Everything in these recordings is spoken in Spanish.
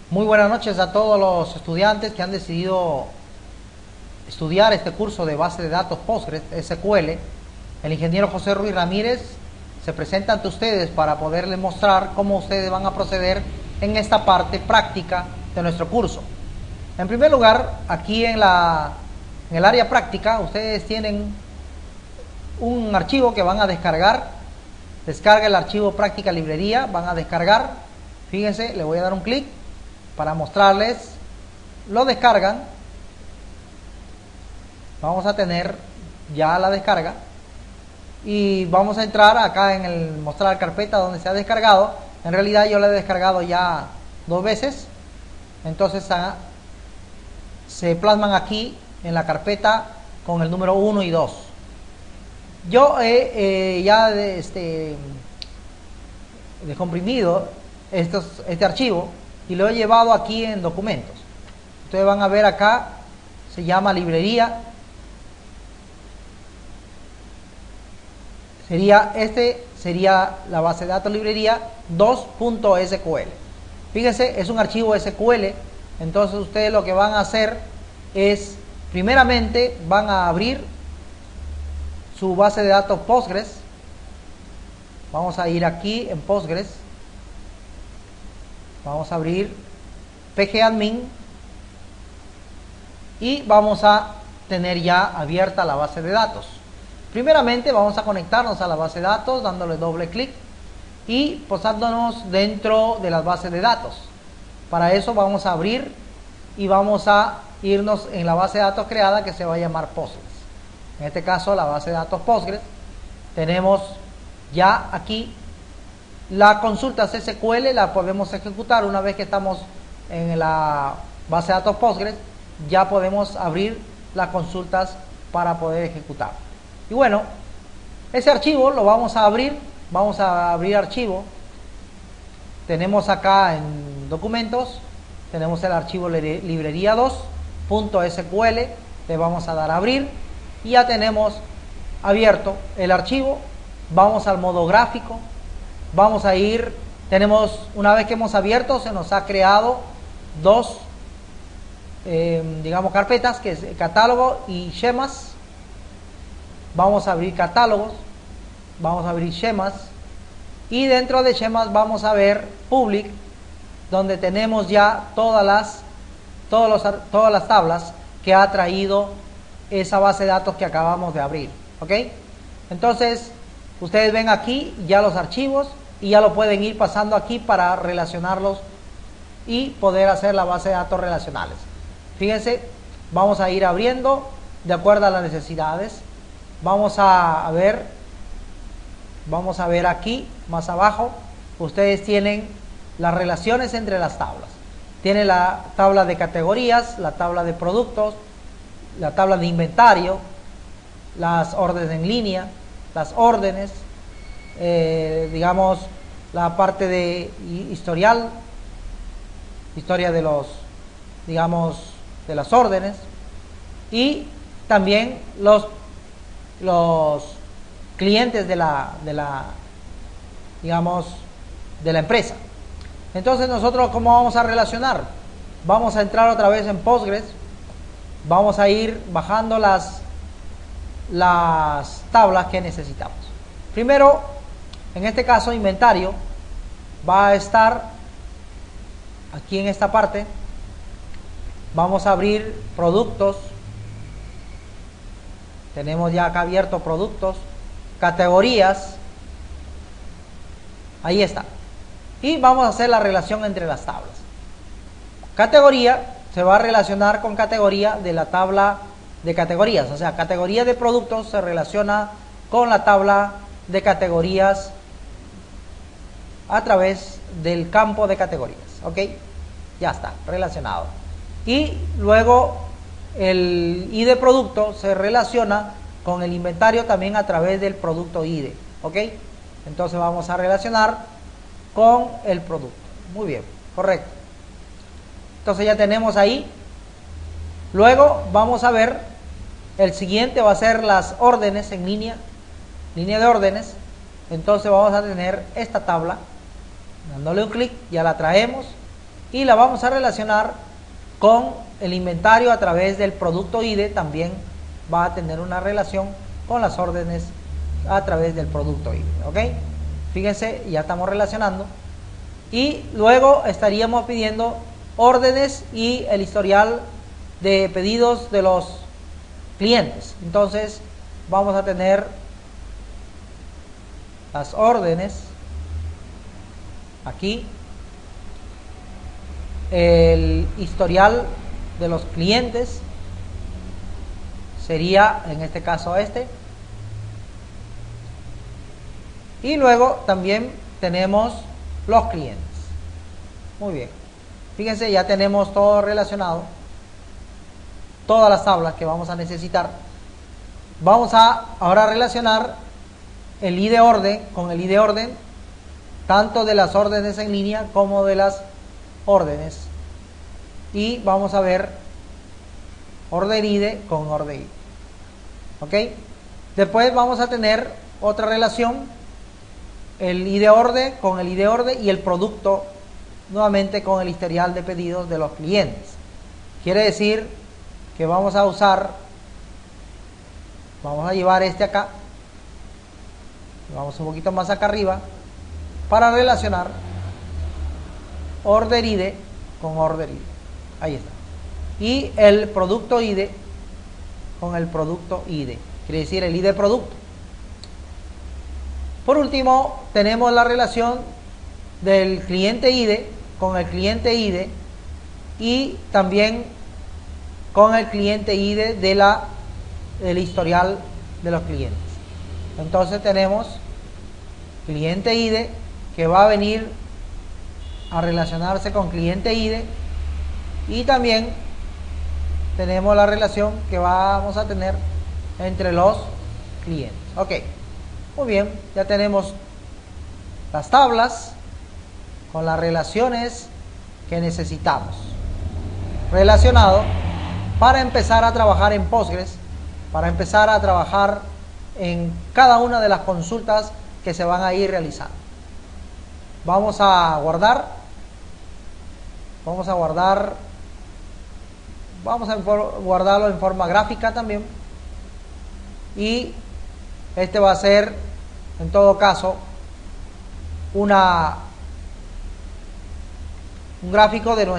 Muy buenas noches a todos los estudiantes que han decidido estudiar este curso de base de datos Postgres, SQL. El ingeniero José Ruiz Ramírez se presenta ante ustedes para poderles mostrar cómo ustedes van a proceder en esta parte práctica de nuestro curso. En primer lugar, aquí en el área práctica, ustedes tienen un archivo que van a descargar. Descarga el archivo práctica librería, van a descargar. Fíjense, le voy a dar un clic para mostrarles. Lo descargan. Vamos a tener ya la descarga y vamos a entrar acá en el mostrar carpeta donde se ha descargado. En realidad yo la he descargado ya 2 veces, entonces se plasman aquí en la carpeta con el número 1 y 2. Yo he ya descomprimido este archivo y lo he llevado aquí en documentos. Ustedes van a ver acá, se llama librería. Sería la base de datos librería 2.sql. Fíjense, es un archivo SQL. Entonces ustedes lo que van a hacer es, primeramente van a abrir su base de datos Postgres. Vamos a ir aquí en Postgres. Vamos a abrir pgadmin y vamos a tener ya abierta la base de datos. Primeramente vamos a conectarnos a la base de datos dándole doble clic y posándonos dentro de las bases de datos. Para eso vamos a abrir y vamos a irnos en la base de datos creada que se va a llamar Postgres. En este caso la base de datos Postgres. Tenemos ya aquí la consulta SQL, la podemos ejecutar una vez que estamos en la base de datos Postgres. Ya podemos abrir las consultas para poder ejecutar. Y bueno, ese archivo lo vamos a abrir. Vamos a abrir archivo. Tenemos acá en documentos, tenemos el archivo librería 2.sql. Le vamos a dar a abrir y ya tenemos abierto el archivo. Vamos al modo gráfico. Vamos a ir, una vez que hemos abierto, se nos ha creado dos carpetas, que es catálogo y schemas. Vamos a abrir catálogos, vamos a abrir schemas y dentro de schemas vamos a ver public, donde tenemos ya todas las tablas que ha traído esa base de datos que acabamos de abrir. ¿Ok? Entonces ustedes ven aquí ya los archivos y ya lo pueden ir pasando aquí para relacionarlos y poder hacer la base de datos relacionales. Fíjense, vamos a ir abriendo de acuerdo a las necesidades. Vamos a ver aquí más abajo. Ustedes tienen las relaciones entre las tablas. Tienen la tabla de categorías, la tabla de productos, la tabla de inventario, las órdenes en línea, las órdenes, la parte de historia de de las órdenes y también los clientes de la empresa. Entonces nosotros, ¿cómo vamos a relacionar? Vamos a entrar otra vez en Postgres. Vamos a ir bajando las tablas que necesitamos. Primero, en este caso, inventario va a estar aquí en esta parte. Vamos a abrir productos. Tenemos ya acá abierto productos, categorías. Ahí está. Y vamos a hacer la relación entre las tablas. Categoría se va a relacionar con categoría de la tabla de categorías. O sea, categoría de productos se relaciona con la tabla de categorías a través del campo de categorías. ¿Ok? Ya está, relacionado. Y luego el ID producto se relaciona con el inventario también a través del producto ID. ¿Ok? Entonces vamos a relacionar con el producto. Muy bien, correcto. Entonces ya tenemos ahí. Luego vamos a ver, el siguiente va a ser las órdenes en línea de órdenes. Entonces vamos a tener esta tabla. Dándole un clic, ya la traemos. y la vamos a relacionar con el inventario a través del producto ID. También va a tener una relación con las órdenes a través del producto ID, ¿ok? Fíjense, ya estamos relacionando. Y luego estaríamos pidiendo órdenes y el historial de pedidos de los clientes. Entonces vamos a tener las órdenes aquí, el historial de los clientes sería en este caso y luego también tenemos los clientes. Muy bien, fíjense, ya tenemos todo relacionado, todas las tablas que vamos a necesitar. Vamos a ahora relacionar el ID orden con el ID orden, tanto de las órdenes en línea como de las órdenes, y vamos a ver orden ID con orden ID, ¿ok? Después vamos a tener otra relación, el ID orden con el ID orden y el producto nuevamente con el historial de pedidos de los clientes. Quiere decir que vamos a usar, vamos a llevar acá, vamos un poquito más acá arriba, para relacionar order ID con order ID. Ahí está. Y el producto ID con el producto ID, quiere decir el ID producto. Por último, tenemos la relación del cliente ID con el cliente ID y también con el cliente ID del historial de los clientes. Entonces tenemos cliente ID que va a venir a relacionarse con cliente ID, y también tenemos la relación que vamos a tener entre los clientes. Ok, muy bien, ya tenemos las tablas con las relaciones que necesitamos relacionado para empezar a trabajar en Postgres, para empezar a trabajar en cada una de las consultas que se van a ir realizando. Vamos a guardarlo en forma gráfica también, y este va a ser en todo caso un gráfico de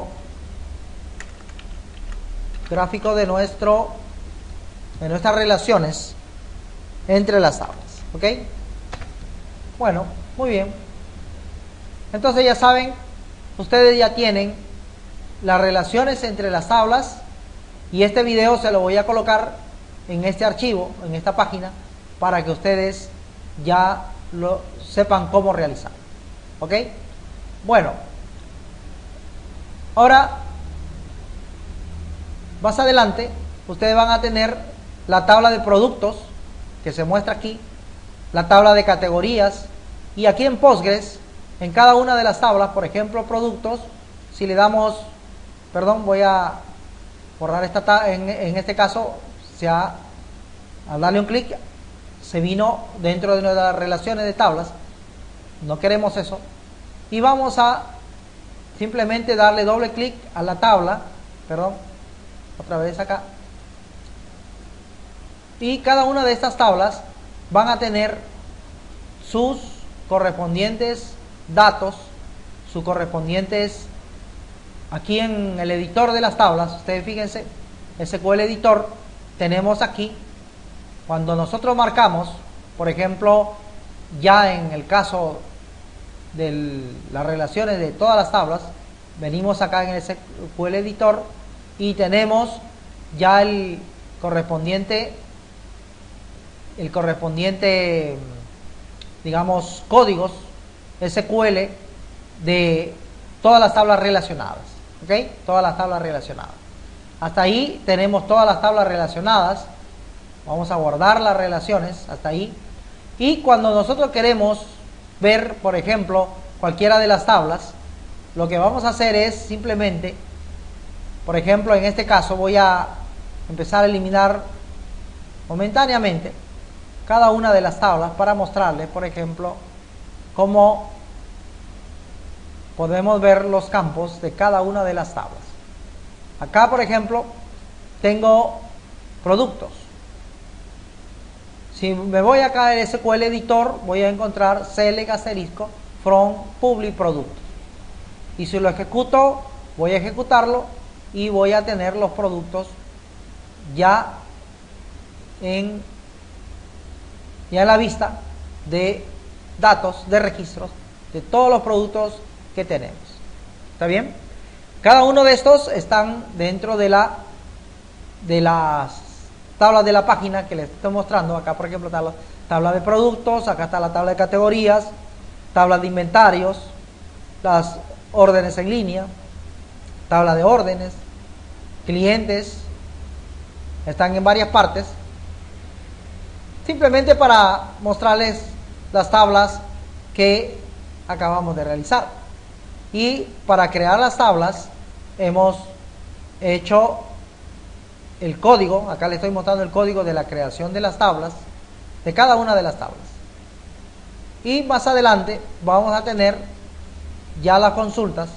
nuestras relaciones entre las tablas, ¿ok? Bueno, muy bien. Entonces ya saben, ustedes ya tienen las relaciones entre las tablas, y este video se lo voy a colocar en este archivo, en esta página, para que ustedes ya lo sepan cómo realizar, ¿ok? Bueno, ahora más adelante ustedes van a tener la tabla de productos que se muestra aquí, la tabla de categorías, y aquí en Postgres, en cada una de las tablas, por ejemplo productos, si le damos, voy a borrar en este caso, al darle un clic se vino dentro de nuestras relaciones de tablas. No queremos eso, y vamos a simplemente darle doble clic a la tabla, otra vez acá, y cada una de estas tablas van a tener sus correspondientes datos, sus correspondientes aquí en el editor de las tablas. Ustedes fíjense, SQL Editor, tenemos aquí, cuando nosotros marcamos, por ejemplo, ya en el caso de las relaciones de todas las tablas, venimos acá en el SQL Editor y tenemos ya el correspondiente, digamos, códigos SQL de todas las tablas relacionadas, ¿ok? Todas las tablas relacionadas. Hasta ahí tenemos todas las tablas relacionadas. Vamos a guardar las relaciones hasta ahí. Y cuando nosotros queremos ver, por ejemplo, cualquiera de las tablas, lo que vamos a hacer es simplemente, por ejemplo, en este caso voy a empezar a eliminar momentáneamente cada una de las tablas para mostrarles, por ejemplo, cómo podemos ver los campos de cada una de las tablas. Acá, por ejemplo, tengo productos. Si me voy acá al SQL Editor, voy a encontrar select asterisco from public productos. Y si lo ejecuto, voy a ejecutarlo y voy a tener los productos ya en la vista de datos, de registros, de todos los productos que tenemos. ¿Está bien? Cada uno de estos están dentro de las tablas de la página que les estoy mostrando. Acá, por ejemplo, está la tabla de productos, acá está la tabla de categorías, tabla de inventarios, las órdenes en línea, tabla de órdenes, clientes, están en varias partes. Simplemente para mostrarles las tablas que acabamos de realizar. Y para crear las tablas hemos hecho el código. Acá les estoy mostrando el código de la creación de las tablas, de cada una de las tablas. Y más adelante vamos a tener ya las consultas.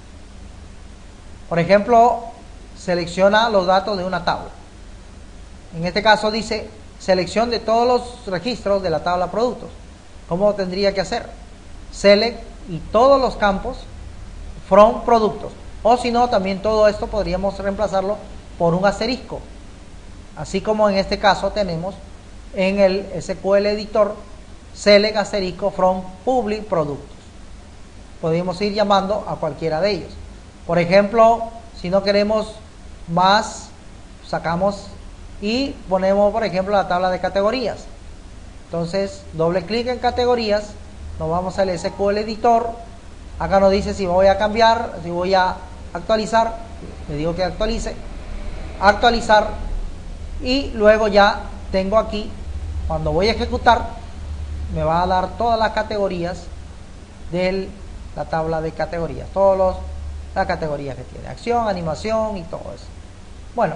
Por ejemplo, selecciona los datos de una tabla. En este caso dice selección de todos los registros de la tabla productos. ¿Cómo tendría que hacer? Select y todos los campos from productos. O si no, también todo esto podríamos reemplazarlo por un asterisco. Así como en este caso tenemos en el SQL Editor select asterisco from public productos. Podemos ir llamando a cualquiera de ellos. Por ejemplo, si no queremos más, sacamos y ponemos, por ejemplo, la tabla de categorías. Entonces, doble clic en categorías, nos vamos al SQL Editor. Acá nos dice si voy a cambiar, si voy a actualizar. Le digo que actualice, actualizar, y luego ya tengo aquí, cuando voy a ejecutar, me va a dar todas las categorías de la tabla de categorías, las categorías que tiene, acción, animación y todo eso. Bueno,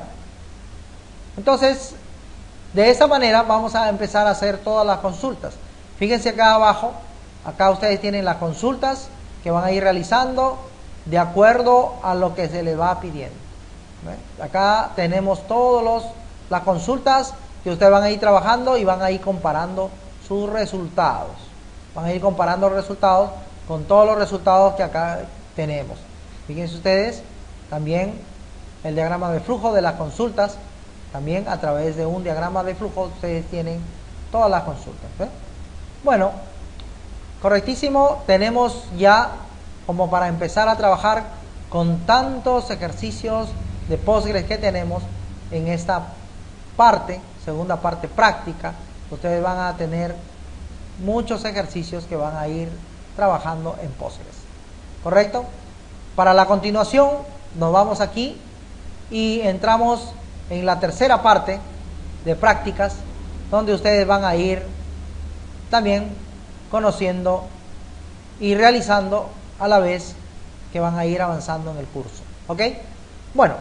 entonces de esa manera vamos a empezar a hacer todas las consultas. Fíjense acá abajo, acá ustedes tienen las consultas que van a ir realizando de acuerdo a lo que se les va pidiendo. ¿Ve? Acá tenemos todas las consultas que ustedes van a ir trabajando y van a ir comparando sus resultados. Van a ir comparando los resultados con todos los resultados que acá tenemos. Fíjense ustedes, también el diagrama de flujo de las consultas. También a través de un diagrama de flujo ustedes tienen todas las consultas. ¿Ve? Bueno, correctísimo. Tenemos ya como para empezar a trabajar con tantos ejercicios de Postgres que tenemos en esta parte, segunda parte práctica. Ustedes van a tener muchos ejercicios que van a ir trabajando en Postgres. ¿Correcto? Para la continuación nos vamos aquí y entramos en la tercera parte de prácticas, donde ustedes van a ir también conociendo y realizando a la vez que van a ir avanzando en el curso. ¿Ok? Bueno,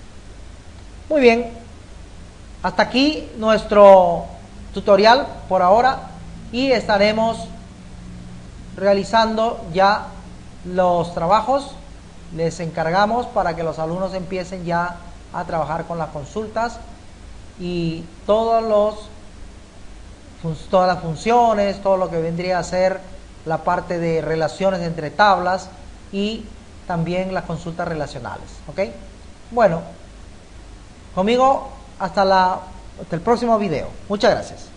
muy bien. Hasta aquí nuestro tutorial por ahora, y estaremos realizando ya los trabajos. Les encargamos para que los alumnos empiecen ya a trabajar con las consultas y todas las funciones, todo lo que vendría a ser la parte de relaciones entre tablas y también las consultas relacionales. ¿Ok? Bueno, conmigo hasta el próximo video. Muchas gracias.